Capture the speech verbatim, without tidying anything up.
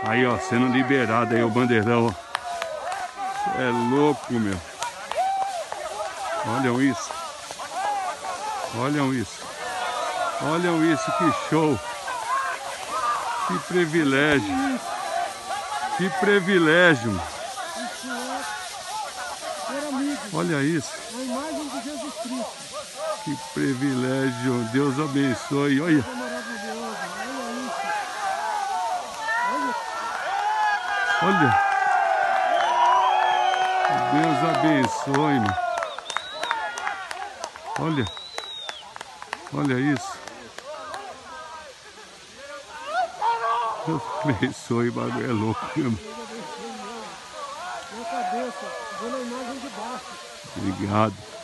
Aí, ó, sendo liberado aí o bandeirão, ó. É louco, meu. Olham isso. Olham isso. Olham isso, que show. Que privilégio. Que privilégio. Olha isso. A imagem de Jesus Cristo. Que privilégio. Deus abençoe. Olha. Olha. Deus abençoe, meu. Olha. Olha isso. Deus abençoe, o bagulho é louco mesmo. Minha cabeça, vendo a imagem de baixo. Obrigado.